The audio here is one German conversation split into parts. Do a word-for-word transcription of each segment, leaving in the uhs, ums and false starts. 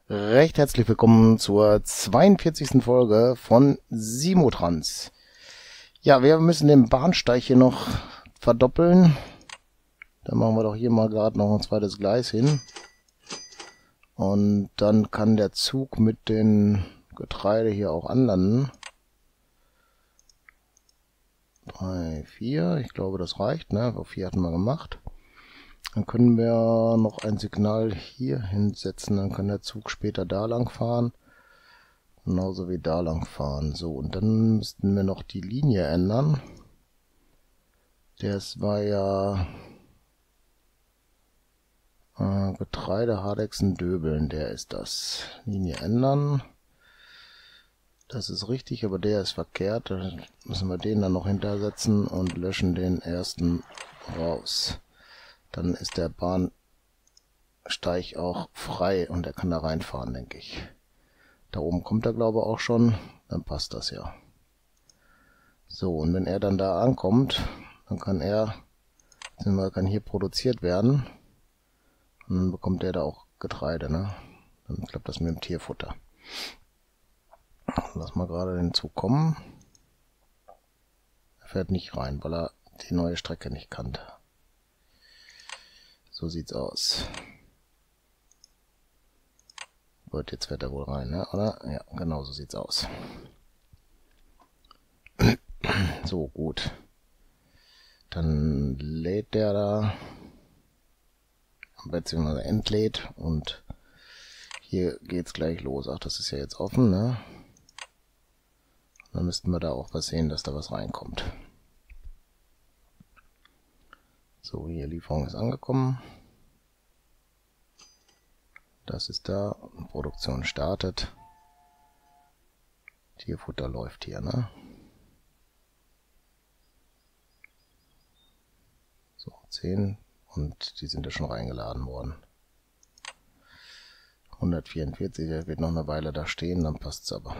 Recht herzlich willkommen zur zweiundvierzigsten Folge von Simotrans. Ja, wir müssen den Bahnsteig hier noch verdoppeln. Dann machen wir doch hier mal gerade noch ein zweites Gleis hin. Und dann kann der Zug mit den Getreide hier auch anlanden. Drei, vier, ich glaube das reicht, ne? Auf vier hatten wir gemacht. Dann können wir noch ein Signal hier hinsetzen, dann kann der Zug später da lang fahren. Genauso wie da lang fahren. So, und dann müssten wir noch die Linie ändern. Das war ja äh, Getreide, Hardechsen, Döbeln, der ist das. Linie ändern. Das ist richtig, aber der ist verkehrt. Dann müssen wir den dann noch hintersetzen und löschen den ersten raus. Dann ist der Bahnsteig auch frei und er kann da reinfahren, denke ich. Da oben kommt er, glaube ich, auch schon. Dann passt das ja. So, und wenn er dann da ankommt, dann kann er, kann hier produziert werden. Und dann bekommt er da auch Getreide, ne? Dann klappt das mit dem Tierfutter. Lass mal gerade den Zug kommen. Er fährt nicht rein, weil er die neue Strecke nicht kannte. So sieht's aus. Gut, jetzt fährt er wohl rein, ne? Oder? Ja, genau so sieht's aus. So, gut. Dann lädt der da, beziehungsweise entlädt, und hier geht's gleich los. Ach, das ist ja jetzt offen, ne? Dann müssten wir da auch was sehen, dass da was reinkommt. So, hier Lieferung ist angekommen. Das ist da. Produktion startet. Tierfutter läuft hier, ne? So, zehn. Und die sind ja schon reingeladen worden. hundertvierundvierzig, der wird noch eine Weile da stehen, dann passt's aber.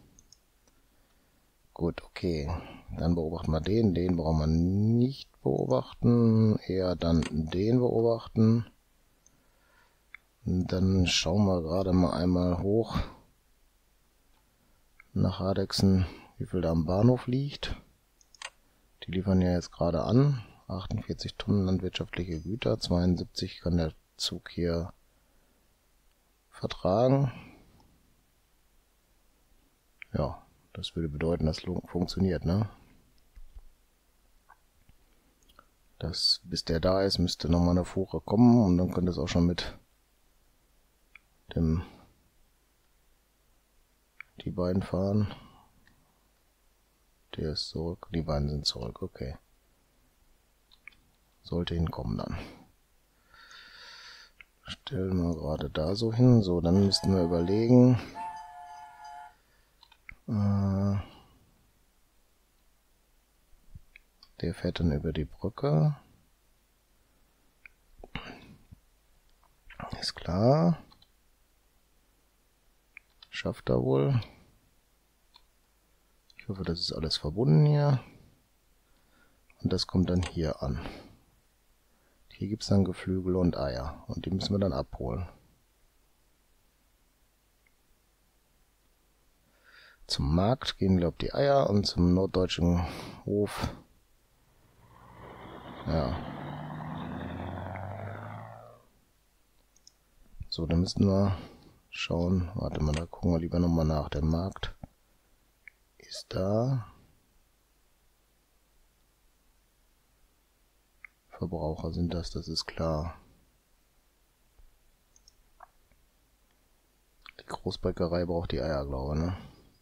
Gut, okay. Dann beobachten wir den. Den brauchen wir nicht beobachten. Eher dann den beobachten. Und dann schauen wir gerade mal einmal hoch nach Hardechsen, wie viel da am Bahnhof liegt. Die liefern ja jetzt gerade an. achtundvierzig Tonnen landwirtschaftliche Güter. zweiundsiebzig kann der Zug hier vertragen. Ja. Das würde bedeuten, dass es funktioniert, ne? Das, bis der da ist, müsste nochmal eine Fuhre kommen und dann könnte es auch schon mit dem die beiden fahren. Der ist zurück, die beiden sind zurück, okay. Sollte hinkommen dann. Stellen wir gerade da so hin. So, dann müssten wir überlegen. Äh, der fährt dann über die Brücke. Ist klar. Schafft er wohl. Ich hoffe, das ist alles verbunden hier. Und das kommt dann hier an. Hier gibt es dann Geflügel und Eier. Und die müssen wir dann abholen. Zum Markt gehen, glaube ich, die Eier und zum norddeutschen Hof. Ja. So, dann müssten wir schauen. Warte mal, da gucken wir lieber nochmal nach. Der Markt ist da. Verbraucher sind das, das ist klar. Die Großbäckerei braucht die Eier, glaube ich, ne?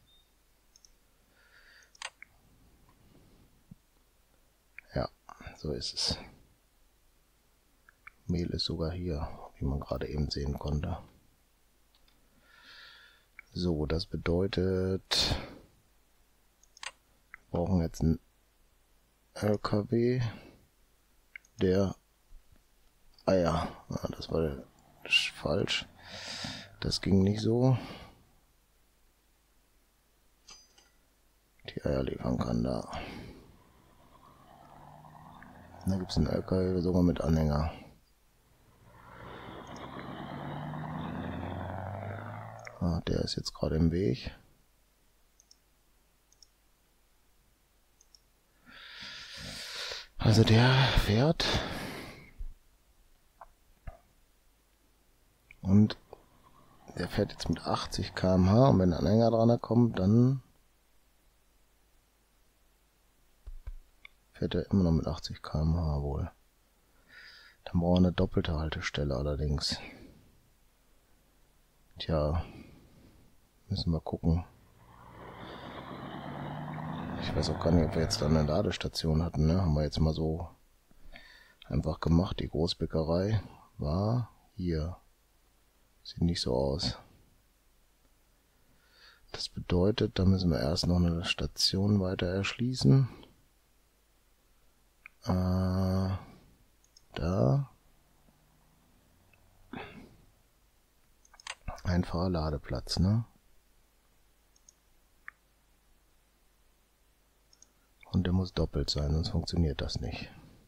Ja, so ist es. Mehl ist sogar hier, wie man gerade eben sehen konnte. So, das bedeutet, wir brauchen jetzt einen L K W, der Eier, ah, das war falsch, das ging nicht so, die Eier liefern kann da. Da gibt es einen L K W sogar mit Anhänger. Ah, der ist jetzt gerade im Weg. Also der fährt. Und der fährt jetzt mit achtzig Kilometer pro Stunde. Und wenn ein Anhänger dran kommt, dann fährt er immer noch mit achtzig Kilometer pro Stunde wohl. Dann brauchen wir eine doppelte Haltestelle allerdings. Tja, müssen wir gucken. Ich weiß auch gar nicht, ob wir jetzt da eine Ladestation hatten, ne? Haben wir jetzt mal so einfach gemacht. Die Großbäckerei war hier. Sieht nicht so aus. Das bedeutet, da müssen wir erst noch eine Station weiter erschließen. Äh, da. Einfacher Ladeplatz, ne? Und der muss doppelt sein, sonst funktioniert das nicht.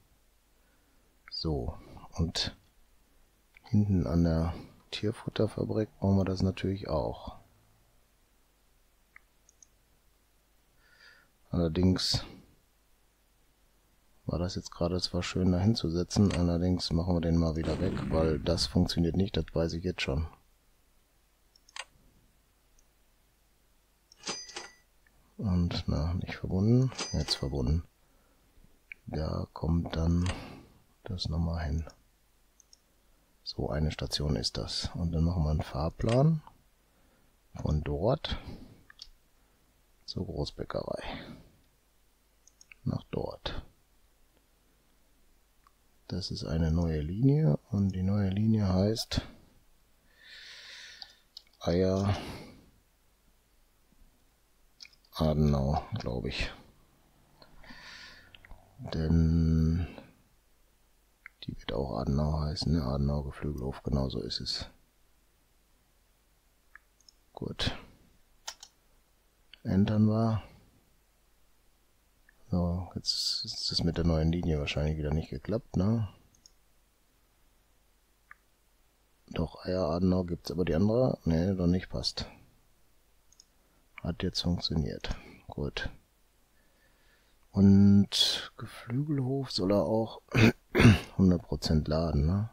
So, und hinten an der Tierfutterfabrik brauchen wir das natürlich auch. Allerdings war das jetzt gerade zwar schön da hinzusetzen, allerdings machen wir den mal wieder weg, weil das funktioniert nicht, das weiß ich jetzt schon. Und, na, nicht verbunden, jetzt verbunden. Da kommt dann das nochmal hin. So, eine Station ist das. Und dann machen wir einen Fahrplan von dort zur Großbäckerei. Nach dort. Das ist eine neue Linie und die neue Linie heißt Eier Adenau, glaube ich. Denn die wird auch Adenau heißen, ne? Adenau Geflügelhof, genau so ist es. Gut. Entern wir. So, jetzt ist es mit der neuen Linie wahrscheinlich wieder nicht geklappt, ne? Doch, Eier Adenau gibt es, aber die andere, ne, doch nicht, passt. Hat jetzt funktioniert. Gut. Und Geflügelhof soll er auch hundert Prozent laden, ne?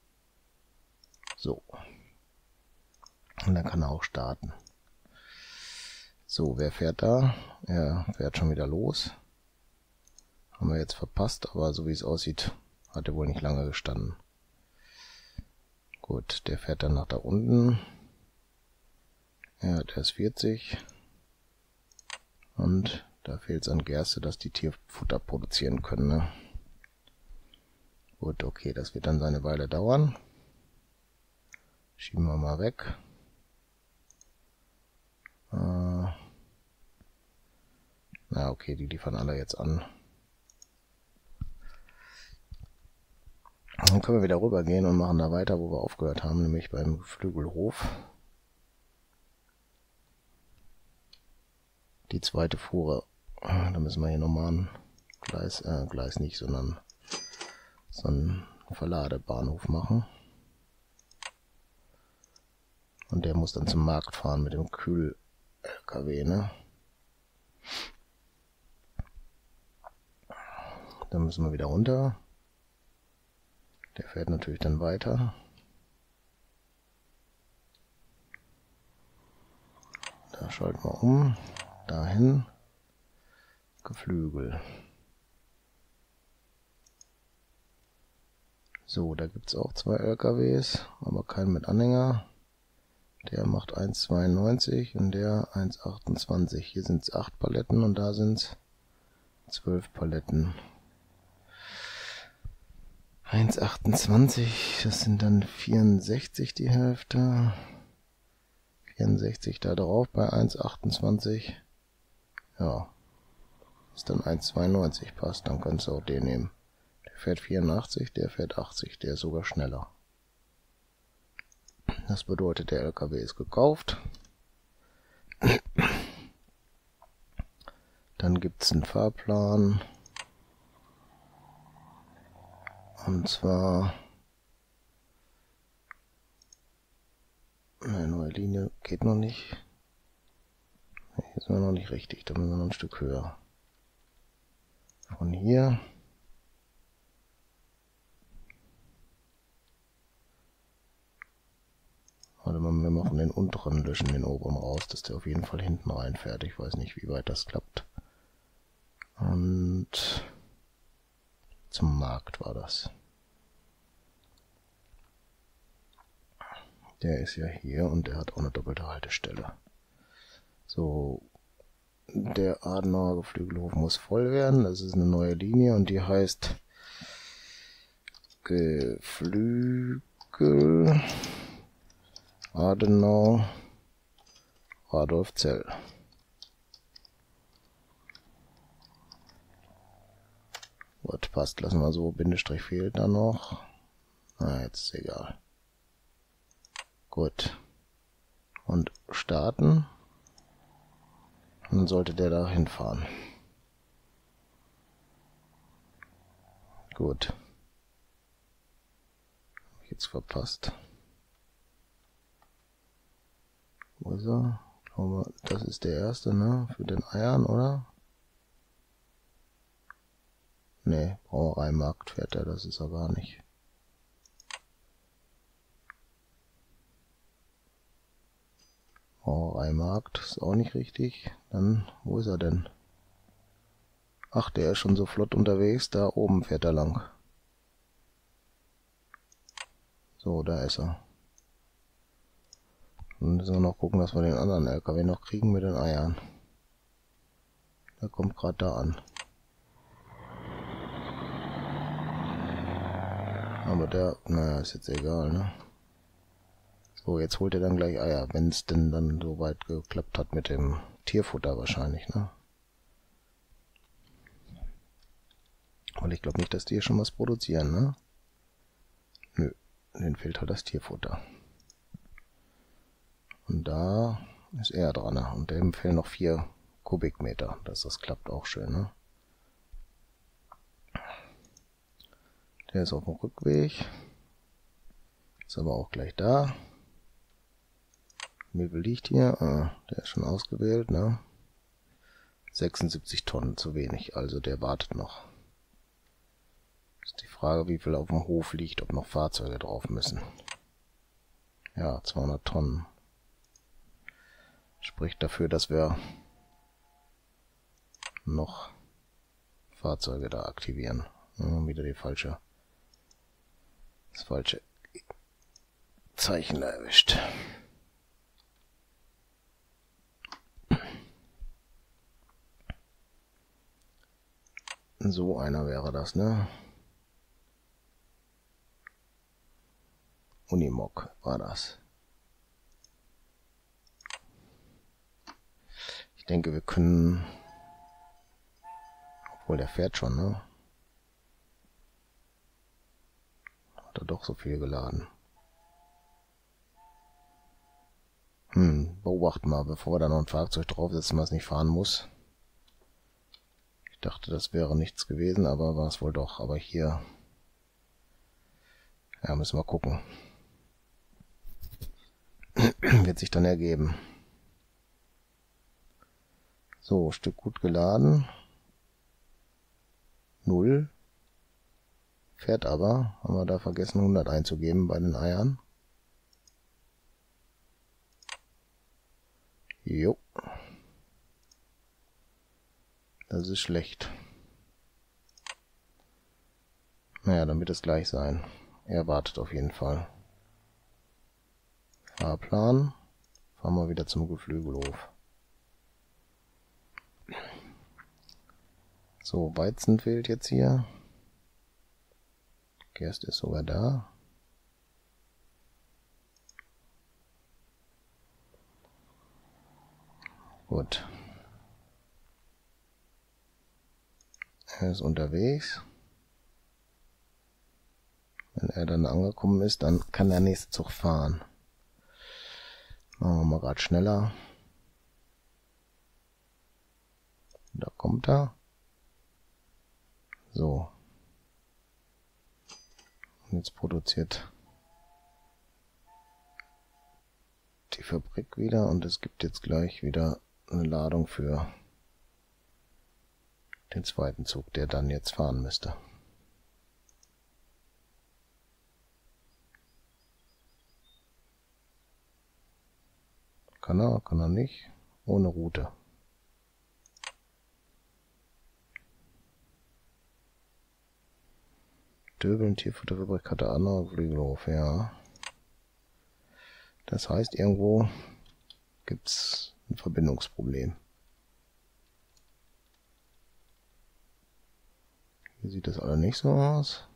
So. Und dann kann er auch starten. So, wer fährt da? Er fährt schon wieder los. Haben wir jetzt verpasst, aber so wie es aussieht, hat er wohl nicht lange gestanden. Gut, der fährt dann nach da unten. Ja, der ist vierzig. Und da fehlt es an Gerste, dass die Tierfutter produzieren können, ne? Gut, okay, das wird dann seine Weile dauern. Schieben wir mal weg. Äh, na okay, die liefern alle jetzt an. Dann können wir wieder rübergehen und machen da weiter, wo wir aufgehört haben, nämlich beim Geflügelhof. Die zweite Fuhre, da müssen wir hier nochmal ein Gleis, äh, Gleis nicht, sondern so einen Verladebahnhof machen. Und der muss dann zum Markt fahren mit dem Kühl-L K W, ne? Dann müssen wir wieder runter. Der fährt natürlich dann weiter. Da schalten wir um. Dahin. Geflügel. So, da gibt es auch zwei L K Ws, aber keinen mit Anhänger. Der macht eins Komma zweiundneunzig und der eins Komma achtundzwanzig. Hier sind es acht Paletten und da sind es zwölf Paletten. eins Komma achtundzwanzig, das sind dann vierundsechzig die Hälfte. vierundsechzig da drauf bei eins Komma achtundzwanzig. Ja, ist dann eins Komma zweiundneunzig, passt, dann kannst du auch den nehmen. Der fährt vierundachtzig, der fährt achtzig, der ist sogar schneller. Das bedeutet, der L K W ist gekauft. Dann gibt es einen Fahrplan. Und zwar... Ne, Ne, neue Linie geht noch nicht. Nee, hier sind wir noch nicht richtig, da müssen wir noch ein Stück höher. Von hier. Warte mal, wir machen den unteren, löschen den oberen raus, dass der auf jeden Fall hinten reinfährt. Ich weiß nicht, wie weit das klappt. Und zum Markt war das. Der ist ja hier und der hat auch eine doppelte Haltestelle. So, der Adenauer Geflügelhof muss voll werden. Das ist eine neue Linie und die heißt Geflügel Adenau Radolfzell. Gut, passt. Lassen wir so. Bindestrich fehlt da noch. Na, jetzt ist egal. Gut. Und starten. Und dann sollte der da hinfahren. Gut. Hab ich jetzt verpasst. Wo ist er? Ich glaube, das ist der erste, ne? Für den Eiern, oder? Ne, Brauereimarkt fährt er, das ist er gar nicht. Brauereimarkt ist auch nicht richtig. Dann, wo ist er denn? Ach, der ist schon so flott unterwegs, da oben fährt er lang. So, da ist er. Dann müssen wir noch gucken, dass wir den anderen L K W noch kriegen mit den Eiern. Der kommt gerade da an. Aber der, naja, ist jetzt egal, ne? So, jetzt holt er dann gleich Eier, wenn es denn dann so weit geklappt hat mit dem Tierfutter wahrscheinlich, ne? Weil ich glaube nicht, dass die hier schon was produzieren, ne? Nö, denen fehlt halt das Tierfutter. Und da ist er dran, ne? Und dem fehlen noch vier Kubikmeter, dass das klappt auch schön, ne? Der ist auf dem Rückweg. Ist aber auch gleich da. Wie viel liegt hier? Ah, der ist schon ausgewählt, ne? sechsundsiebzig Tonnen, zu wenig. Also der wartet noch. Ist die Frage, wie viel auf dem Hof liegt, ob noch Fahrzeuge drauf müssen. Ja, zweihundert Tonnen. Spricht dafür, dass wir noch Fahrzeuge da aktivieren. Ja, wieder die falsche, das falsche Zeichen erwischt. So einer wäre das, ne? Unimog war das. Ich denke, wir können... Obwohl, der fährt schon, ne? Hat er doch so viel geladen. Hm, beobachten mal, bevor wir da noch ein Fahrzeug draufsetzen, was nicht fahren muss. Ich dachte, das wäre nichts gewesen, aber war es wohl doch. Aber hier... Ja, müssen wir gucken. Wird sich dann ergeben. So, Stück gut geladen. Null. Fährt aber. Haben wir da vergessen, hundert einzugeben bei den Eiern. Jo. Das ist schlecht. Naja, dann wird es gleich sein. Er wartet auf jeden Fall. Fahrplan. Fahren wir wieder zum Geflügelhof. So, Weizen fehlt jetzt hier. Gerst ist sogar da. Gut. Er ist unterwegs. Wenn er dann angekommen ist, dann kann der nächste Zug fahren. Machen wir mal gerade schneller. Da kommt er. So. Und jetzt produziert die Fabrik wieder und es gibt jetzt gleich wieder eine Ladung für den zweiten Zug, der dann jetzt fahren müsste. Kann er, kann er nicht, ohne Route. Döbeln, Tierfutterfabrik hatte andere Flügelhof, ja. Das heißt, irgendwo gibt es ein Verbindungsproblem. Hier sieht das alle nicht so aus.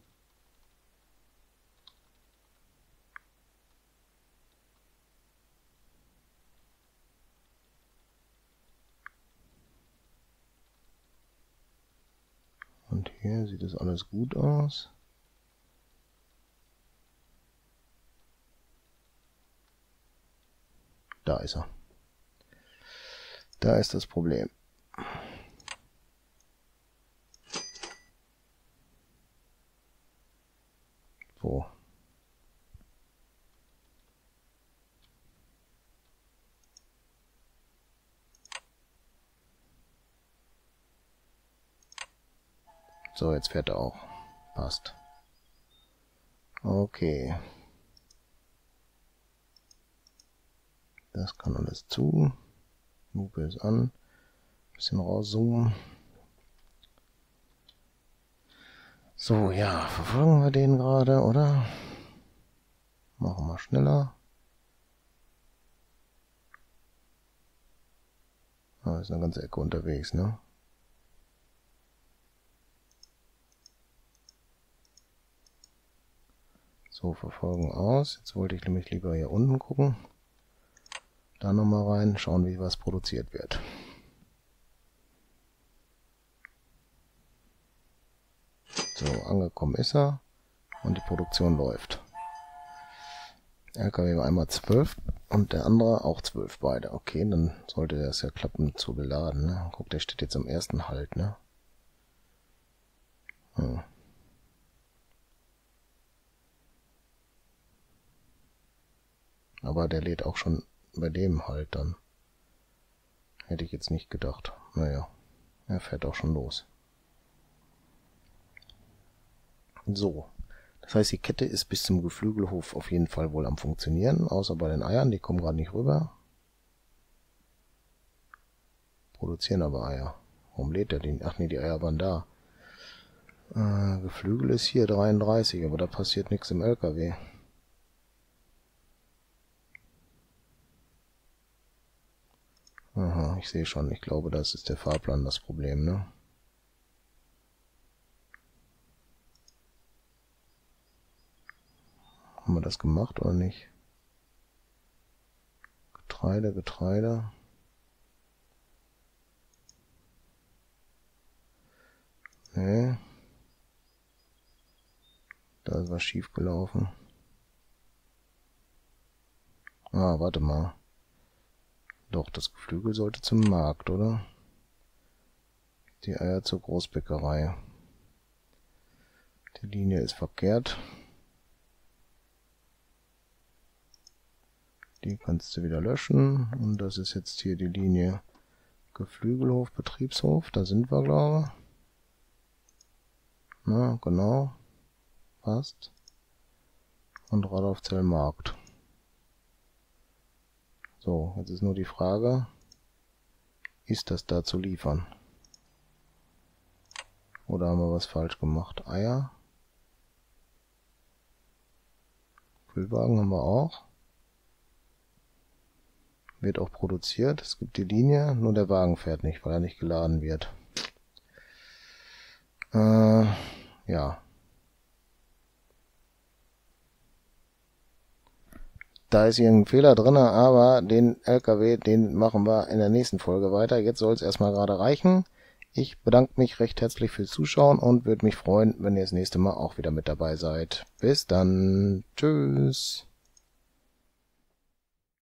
Und hier sieht das alles gut aus. Da ist er. Da ist das Problem. Wo? So, jetzt fährt er auch. Passt. Okay. Das kann alles zu. Lupe ist an. Bisschen rauszoomen. So, ja, verfolgen wir den gerade, oder? Machen wir schneller. Ah, ist eine ganze Ecke unterwegs, ne? So, verfolgen aus. Jetzt wollte ich nämlich lieber hier unten gucken. Da nochmal rein, schauen, wie was produziert wird. So, angekommen ist er und die Produktion läuft. L K W war einmal zwölf und der andere auch zwölf beide. Okay, dann sollte das ja klappen zu beladen. Ne? Guck, der steht jetzt am ersten Halt. Ne? Hm. Aber der lädt auch schon bei dem Halt dann. Hätte ich jetzt nicht gedacht. Naja, er fährt auch schon los. So, das heißt, die Kette ist bis zum Geflügelhof auf jeden Fall wohl am Funktionieren, außer bei den Eiern, die kommen gerade nicht rüber. Produzieren aber Eier. Warum lädt er den? Ach nee, die Eier waren da. Äh, Geflügel ist hier dreiunddreißig, aber da passiert nichts im L K W. Aha, ich sehe schon, ich glaube, das ist der Fahrplan das Problem, ne? Haben wir das gemacht oder nicht? Getreide, Getreide. Nee. Da ist was schief gelaufen. Ah, warte mal. Doch, das Geflügel sollte zum Markt, oder? Die Eier zur Großbäckerei. Die Linie ist verkehrt. Die kannst du wieder löschen. Und das ist jetzt hier die Linie Geflügelhof, Betriebshof. Da sind wir, glaube ich. Na, genau. Passt. Und Radolfzell Markt. So, jetzt ist nur die Frage, ist das da zu liefern? Oder haben wir was falsch gemacht? Eier. Kühlwagen haben wir auch. Wird auch produziert. Es gibt die Linie, nur der Wagen fährt nicht, weil er nicht geladen wird. Äh, ja. Da ist irgendein Fehler drin, aber den L K W, den machen wir in der nächsten Folge weiter. Jetzt soll es erstmal gerade reichen. Ich bedanke mich recht herzlich fürs Zuschauen und würde mich freuen, wenn ihr das nächste Mal auch wieder mit dabei seid. Bis dann. Tschüss.